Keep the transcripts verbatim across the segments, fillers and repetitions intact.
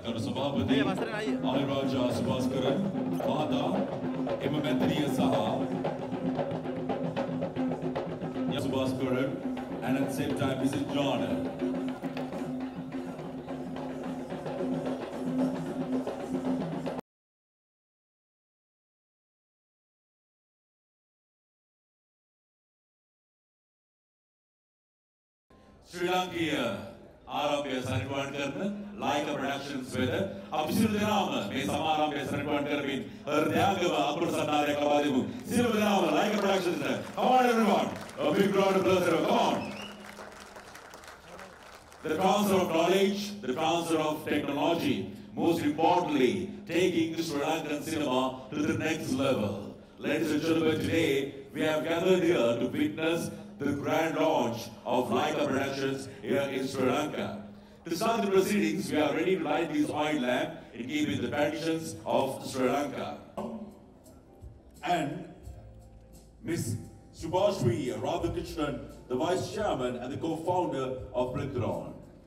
ගරු සභාපති Allirajah Subaskaran මහතා එම මැදිරිය සහ Subaskaran and at the same time Missus Jana. Sri Lanka ආරම්භය සනිටුවන් කරන Allirajah Productions වෙත අපි සියලු දෙනාම මේ සමාරම්භය සනිටුවන් කරමින් හෘදයාංගම අකුරු සන්නාදයක් ලබා දෙමු. සියලු දෙනාම Allirajah Productions. Come on everyone. A big round of applause. Come on. The transfer of knowledge, the transfer of technology, most importantly, taking Sri Lankan cinema to the next level. Ladies and gentlemen, today we have gathered here to witness the grand launch of Allirajah Productions here in Sri Lanka. To start the proceedings, we are ready to light this oil lamp in keeping with the traditions of Sri Lanka. And Miss Subhashri Radhakrishnan, the Vice Chairman and the co-founder of Brindaron.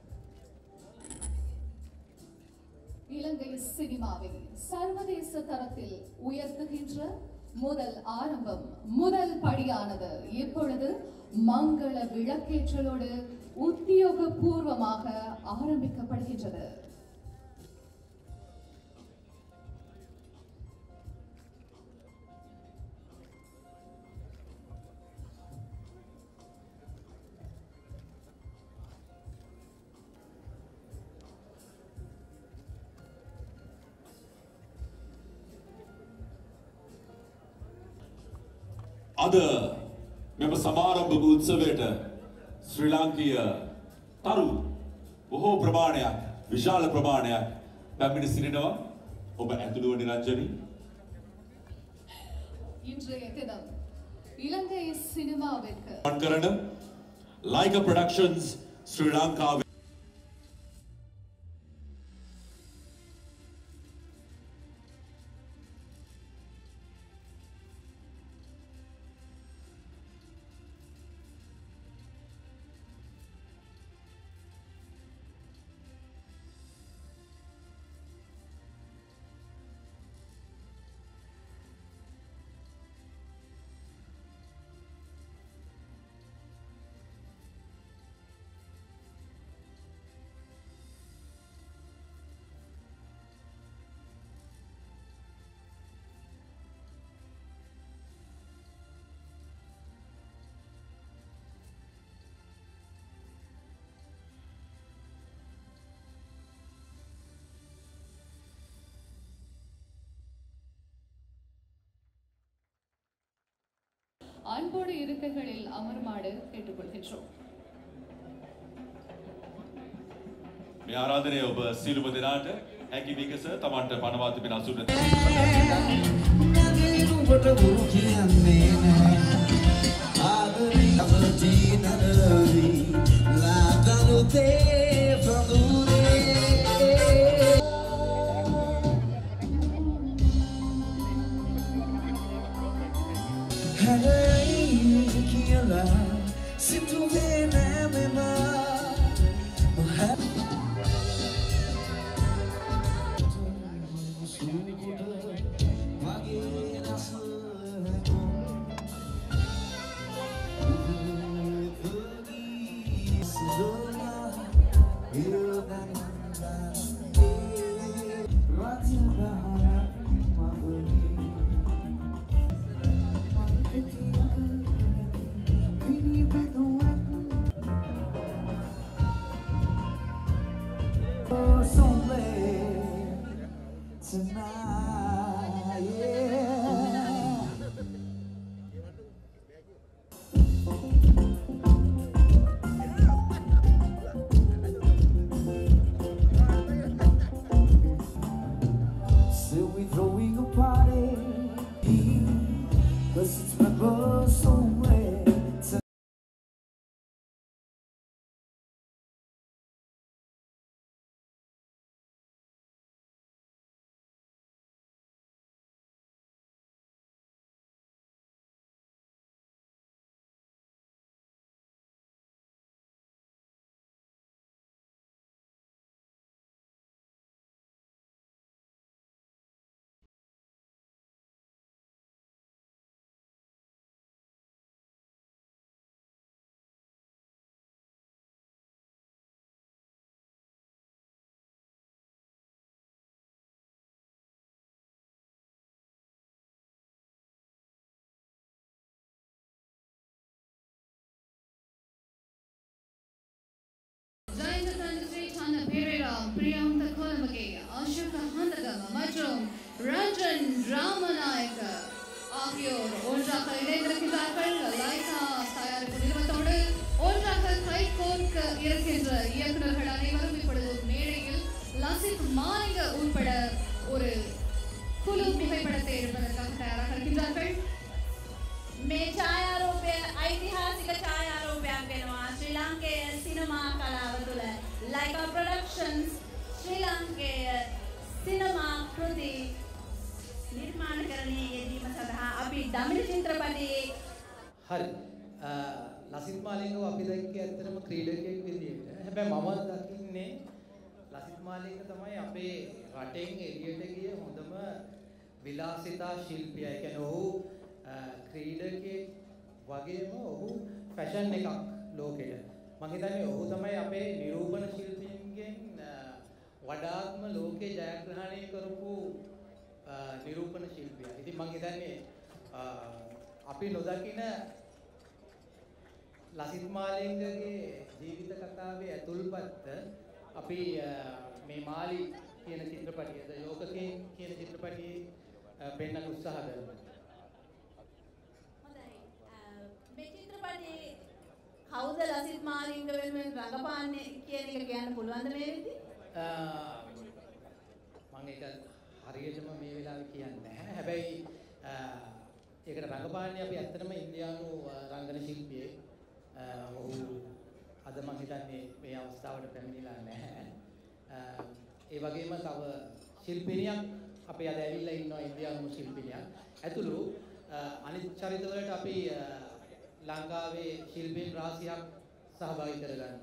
இலங்கை சினிமாவை சர்வதேச தரத்தில் உயர்த்துகின்ற முதல் ஆரம்பம் முதல் படியானது இப்பொழுது மங்கள விளக்கேற்றலோடு உத்தியோகபூர்வமாக ஆரம்பிக்கப்படுகின்றது. අද මෙම සමාරම්භක උත්සවයට ශ්‍රී ලාංකීය තරු බොහෝ ප්‍රමාණයක් විශාල ප්‍රමාණයක් පැමිණ සිටිනවා. ඔබ ඇතුළු වන රංජනී இன்றைய தினம் இலங்கை சினிமாவிற்கு කරන Allirajah Productions ශ්‍රී ලංකාවේ அன்போடு இருக்கைகளில் அமருமாறு கேட்டுக்கொள்கின்றோம். මේ ආරාධනය ඔබ සියලුම දෙනාට හැකි විගස තමන්ට පනවා තිබෙන අසුර Kalamage, Ashika Handagama, மற்றும் ரஞ்சன் ராமநாயக்க ஆகியோர் ஒன்றாக இணைந்திருக்கிறார்கள். லைகா தயாரிப்பு நிறுவனத்தோடு ஒன்றாக கைகோர்க்க இருக்கின்ற இயக்குநர்கள் அனைவரும் இப்பொழுது மேடையில் லசித் மாலிங்க உட்பட ஒரு குழு புகைப்படத்தை எடுப்பதற்காக தயாராக இருக்கின்றார்கள். මේ ඡායාරූපය ඓතිහාසික ඡායාරූපයක් වෙනවා ශ්‍රී ලංකේය සිනමා කලාව තුළ. ලයිකා ප්‍රොඩක්ෂන්ස් ශ්‍රී ලංකේය සිනමා කෘති නිර්මාණකරණයේ යෙදීම සඳහා අපි දමිළ චිත්‍රපටයේ හරි ලසිත් මාලිංගව අපි දැක්කේ ඇත්තටම ක්‍රීඩකයෙක් විදියට. හැබැයි මම දකින්නේ ලසිත් මාලිංග තමයි අපේ රටෙන් එළියට ගිය හොඳම විලාසිතා ශිල්පියා. ඒ කියන්නේ ඔහු ක්‍රීඩකයෙක් වගේම ඔහු ෆැෂන් එකක් ලෝකෙට. මම හිතන්නේ ඔහු තමයි අපේ නිරූපණ ශිල්පීන්ගෙන් වඩාත්ම ලෝකේ ජයග්‍රහණය කරපු නිරූපණ ශිල්පියා. ඉතින් මම හිතන්නේ අපි නොදකින ලසිත් මාලිංගගේ ජීවිත කතාවේ ඇතුල්පත් අපි මේ මාලි කියන චිත්‍රපටියද යෝකකේ කියන චිත්‍රපටියේ පෙන්වන්න උත්සාහ කරනවා. මේ චිත්‍රපටයේ කවුද ලසිත් මාලිංග වෙනුවෙන් රඟපාන්නේ කියන එක කියන්න පුළුවන්ද මේ වෙද්දී? මම ඒක හරියටම මේ වෙලාවේ කියන්නේ නැහැ. හැබැයි ඒකට රඟපාන්නේ අපි ඇත්තටම ඉන්දියානු රංගන ශිල්පියෙක්. ඔහු අද මම හිතන්නේ මේ අවස්ථාවට පැමිණිලා නැහැ. ඒ වගේම තව ශිල්පිනියක් අපි අද ඇවිල්ලා ඉන්නවා ඉන්දියානු ශිල්පිනියක්. ඇතුළු අනිත් චරිතවලට අපි ලංකාවේ ශිල්පීන් රාශියක් සහභාගී කරගන්නවා.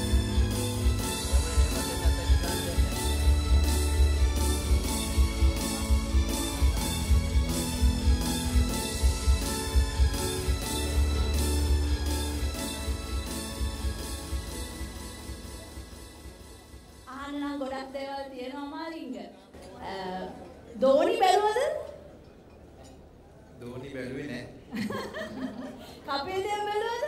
අහන්න නම් ගොඩක් දේවල් තියෙනවා මාලිංග. දෝනි බැලුවද? දෝනි බැලුවේ නැහැ. කපිල් දේව බැලුවද?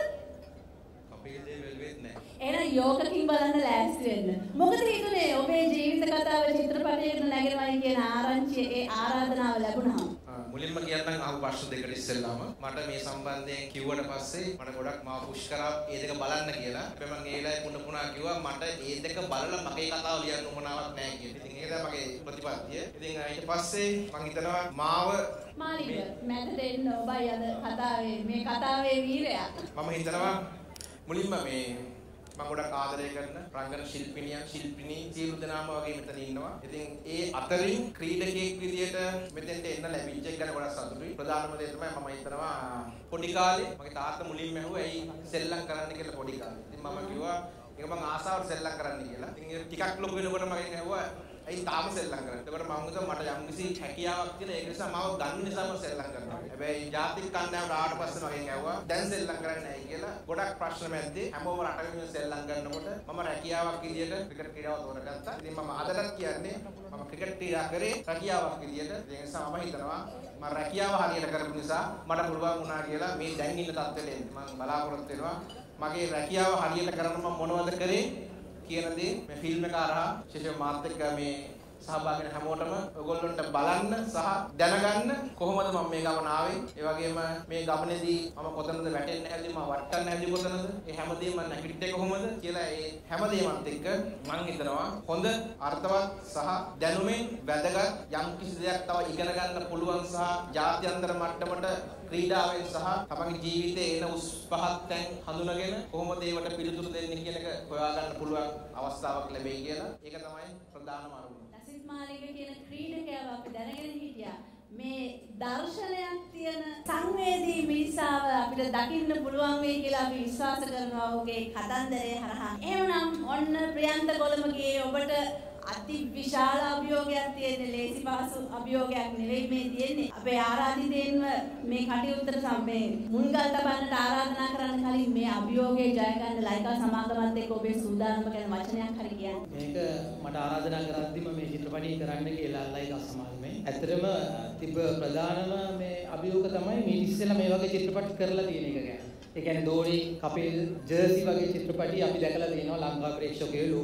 කපිල් දේව බැලුවෙත් නැහැ. එහෙනම් යෝකකින් බලන්න ලෑස්ති වෙන්න. මොකද හිතුනේ ඔබේ ජීවිත කතාව චිත්‍රපටයකට නැගෙනවයි කියන ආරංචිය ඒ ආරාධනාව ලැබුණා. මුලින්ම කියන්නම් අහපු ප්‍රශ්න දෙකට ඉස්සෙල්ලාම මට මේ සම්බන්ධයෙන් කිව්වට පස්සේ මට ගොඩක් මාව පුෂ් කරා ඒ දෙක බලන්න කියලා. හැබැයි මම ඒ වෙලාවේ පුන පුනා කිව්වා මට ඒ දෙක බලලා මගේ කතාව ලියන්න උවමනාවක් නැහැ කියලා. ඉතින් ඒක තමයි මගේ ප්‍රතිපත්තිය. ඉතින් ඊට පස්සේ මම හිතනවා මාව මාලිංග මැදට එන්න ඔබයි අද කතාවේ මේ කතාවේ වීරයා. මම හිතනවා මුලින්ම මේ මම ගොඩක් ආදරය කරන රංගන ශිල්පිනියන් ශිල්පිනී සියලු දෙනාම වගේ මෙතන ඉන්නවා. ඉතින් ඒ අතරින් ක්‍රීඩකයෙක් විදියට මෙතෙන්ට එන්න ලැබිච්ච එක ගැන ගොඩක් සතුටුයි. ප්‍රධානම දේ තමයි මම හිතනවා පොඩි කාලේ මගේ තාත්තා මුලින්ම ඇහුවා ඇයි සෙල්ලම් කරන්න කියලා පොඩි කාලේ. ඉතින් මම කිව්වා ඒක මං ආසාවට සෙල්ලම් කරන්න කියලා. ඉතින් ටිකක් ලොකු වෙනකොට මගෙන් ඇහුවා ඇයි තාම සෙල්ලම් කරන්නේ? එතකොට මම හිතුවා මට යම්කිසි හැකියාවක් තියෙන ඒක නිසා මාව ගන්න නිසා මම සෙල්ලම් කරනවා. හැබැයි ජාතික කණ්ඩායමට ආවට පස්සේ මගෙන් ඇහුවා දැන් සෙල්ලම් කරන්නේ නැහැ කියලා. ගොඩක් ප්‍රශ්න මැද්දේ හැමෝම රටවින් සෙල්ලම් කරනකොට මම රැකියාවක් විදියට ක්‍රිකට් ක්‍රීඩාව තෝරගත්තා. ඉතින් මම අදටත් කියන්නේ මම ක්‍රිකට් ක්‍රීඩා කරේ රැකියාවක් විදියට. ඒ නිසා මම හිතනවා මම රැකියාව හරියට කරපු නිසා මට පුළුවන් වුණා කියලා මේ දැන් ඉන්න තත්ත්වෙට එන්න. මම බලාපොරොත්තු වෙනවා මගේ රැකියාව හරියට කරන්න මම මොනවද කරේ කියන දේ මේ ෆිල්ම් එක අරහා විශේෂයෙන් මාත් එක්ක මේ සහභාගී වෙන හැමෝටම ඔයගොල්ලන්ට බලන්න සහ දැනගන්න කොහොමද මම මේ ගමන ආවේ. ඒ වගේම මේ ගමනේදී මම කොතනද වැටෙන්න හැදුවේ මම වටන්න හැදුවේ කොතනද ඒ හැමදේම මම නැගිටින්නේ කොහොමද කියලා ඒ හැමදේමත් එක්ක මම හිතනවා හොඳ අර්ථවත් සහ දැනුමෙන් වැදගත් යම් කිසි දෙයක් තව ඉගෙන ගන්න පුළුවන් සහ ජාත්‍යන්තර මට්ටමට ක්‍රීඩාවෙන් සහ තමන්ගේ ජීවිතයේ එන උස් පහත් තැන් හඳුනගෙන කොහොමද ඒවට පිළිතුරු දෙන්නේ කියන එක හොයාගන්න පුළුවන් අවස්ථාවක් ලැබෙයි කියලා. ඒක තමයි ප්‍රධානම අරමුණ. ලසිත් මාලිංග කියන ක්‍රීඩකයාව අපි දැනගෙන හිටියා. මේ දර්ශනයක් තියෙන සංවේදී මිනිසාව අපිට දකින්න පුළුවන් වෙයි කියලා අපි විශ්වාස කරනවා ඔහුගේ කතන්දරය හරහා. එහෙනම් ඔන්න ප්‍රියන්ත කොළඹගේ ඔබට අති විශාල අභියෝගයක් තියෙන ලේසි පහසු අභියෝගයක් නෙවෙයි මේ තියෙන්නේ. අපේ ආරාධිතයින්ව මේ කටයුත්තට සම්මේ මුල්ගල් තබන්නට ආරාධනා කරන්න කලින් මේ අභියෝගය ජය ගන්න ලයිකා සමාගමත් එක්ක ඔබේ සූදානම ගැන වචනයක් හරි කියන්න. මේක මට ආරාධනා කරද්දිම මේ චිත්‍රපටය කරන්න කියලා ලයිකා සමාගමේ. ඇත්තටම තිබ්බ ප්‍රධානම මේ අභියෝග තමයි මේ ඉස්සෙල්ලා මේ වගේ චිත්‍රපට කරලා තියෙන එක ගැන. ඒ කියන්නේ දෝනි කපිල් ජර්සි වගේ චිත්‍රපටි අපි දැකලා තියෙනවා ලංකා ප්‍රේක්ෂකයෝ ලෝකයේම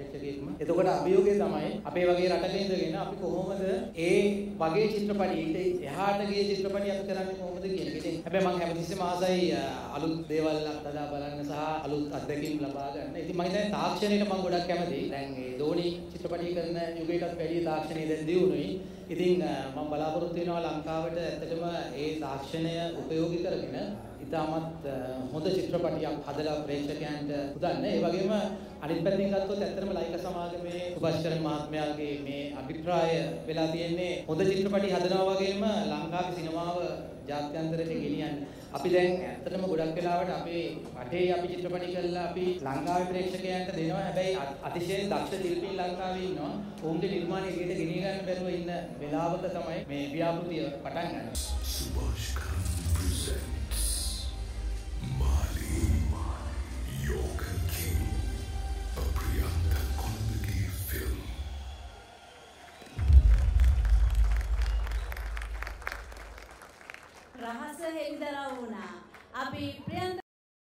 ප්‍රේක්ෂකයෙක්ම. එතකොට අභියෝගය තමයි අපේ වගේ රටක ඉඳගෙන අපි කොහොමද ඒ වගේ චිත්‍රපටි ඊට එහාට ගිය චිත්‍රපටි අපි කරන්නේ කොහොමද කියන එක. ඉතින් හැබැයි මම හැමතිස්සෙම ආසයි අලුත් දේවල් අත්දැක බලන්න සහ අලුත් අත්දැකීම් ලබා ගන්න. ඉතින් මම හිතන්නේ තාක්ෂණයට මම ගොඩක් කැමතියි. දැන් මේ දෝනි චිත්‍රපටි කරන යුගයටත් වැඩිය තාක්ෂණය දැන් දියුණුයි. ඉතින් මම බලාපොරොත්තු වෙනවා ලංකාවට ඇත්තටම ඒ තාක්ෂණය උපයෝගී කරගෙන ඉතාමත් හොඳ චිත්‍රපටියක් හදලා ප්‍රේක්ෂකයන්ට උදන්න. ඒ වගේම අනිත් පැත්තෙන් ගත්තොත් ඇත්තටම ලයික සමාගමේ සුභාෂ්කරන් මහත්මයාගේ මේ අභිප්‍රාය වෙලා තියෙන්නේ හොඳ චිත්‍රපටි හදනවා වගේම ලංකාවේ සිනමාව ජාත්‍යන්තරයට ගෙනියන්න. අපි දැන් ඇත්තටම ගොඩක් වෙලාවට අපේ රටේ අපි චිත්‍රපටි කරලා අපි ලංකාවේ ප්‍රේක්ෂකයන්ට දෙනවා. හැබැයි අතිශයින් දක්ෂ ශිල්පීන් ලංකාවේ ඉන්නවා. ඔවුන්ගේ නිර්මාණ එළියට ගෙනිය ගන්න බැරුව ඉන්න වෙලාවක තමයි මේ ව්‍යාපෘතිය පටන් ගන්න. Subaskaran presents Mali Yoga King, a Priyanka Kolbagi film. රහස හෙළිදරව් වුණා. අපි ප්‍රියන්ත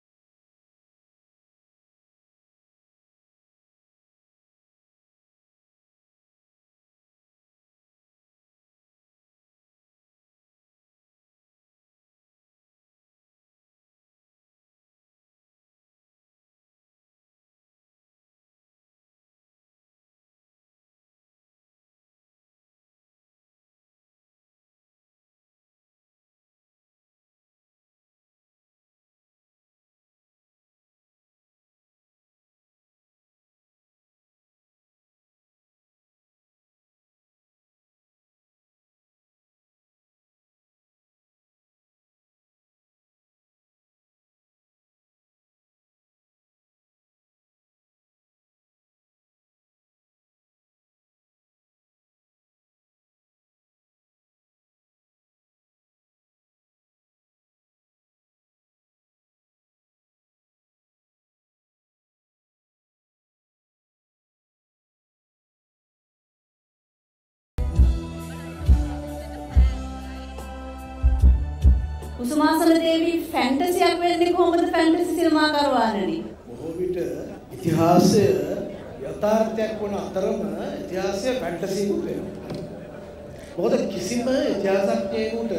කුසුමාසල දේවී ෆැන්ටසියක් වෙන්නේ කොහොමද ෆැන්ටසි සිනමාකරුවාණනි? බොහෝ විට ඉතිහාසය යථාර්ථයක් වන අතරම ඉතිහාසය ෆැන්ටසියකුත් වෙනවා. මොකද කිසිම ඉතිහාසඥයෙකුට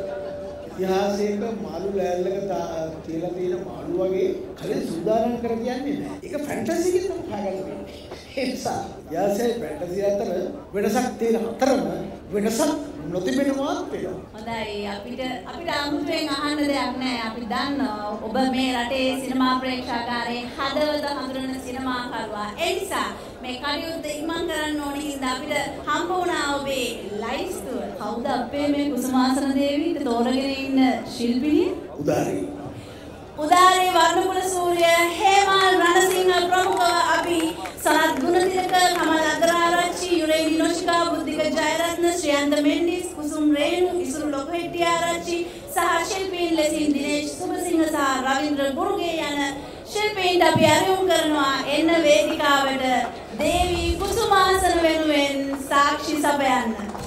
ඉතිහාසයක මාළු ලෑල්ලක තියලා තියෙන මාළු වගේ කලින් සූදානම් කර කියන්නේ නැහැ. ඒක ෆැන්ටසියකින් තමයි හොයාගන්න වෙන්නේ. ඒ නිසා ඉතිහාසයේ ෆැන්ටසිය අතර වෙනසක් තියෙන අතරම වෙනසක් නොතිබෙනවාත් වෙනවා. හොඳයි අපිට අපිට අමුතුවෙන් අහන්න දෙයක් නැහැ. අපි දන්නවා ඔබ මේ රටේ සිනමා ප්‍රේක්ෂකාරයේ හදවත හඳුනන සිනමාකරුවා. ඒ නිසා මේ කටයුත්ත ඉක්මන් කරන්න ඕනේ හින්දා අපිට හම්බ වුණා ඔබේ ලයිස්තුව. කවුද අපේ මේ කුසුමාසන දේවීට තෝරගෙන ඉන්න ශිල්පිනිය? උදාරි. උදාරි වර්ණකුල සූර්ය හේමල් රණසිංහ ප්‍රමුඛව අපි සනත් ගුණතිලක කමල් අගරාරච්චි යුරේ විනෝෂිකා බුද්ධික ජයරත්න ශ්‍රියන්ත මෙන්ඩිස් කුසුම් රේණු ඉසුරු ලොකහෙට්ටිආරච්චි සහ ශිල්පීන් ලෙසින් දිනේෂ් සුබසිංහ සහ රවීන්ද්‍ර ගුරුගේ යන ශිල්පීන්ට අපි අරමුණු කරනවා එන්න වේදිකාවට දේවී කුසුමාසන වෙනුවෙන් සාක්ෂි සපයන්න.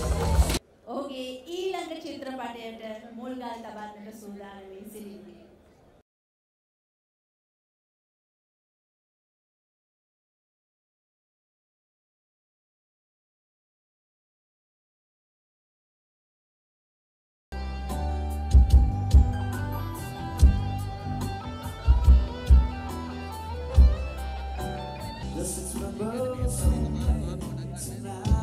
ඔහුගේ ඊළඟ චිත්‍රපටයට මුල්ගල් තබන්නට සූදානම් වෙමින් සිටින්නේ. This is my birthday tonight.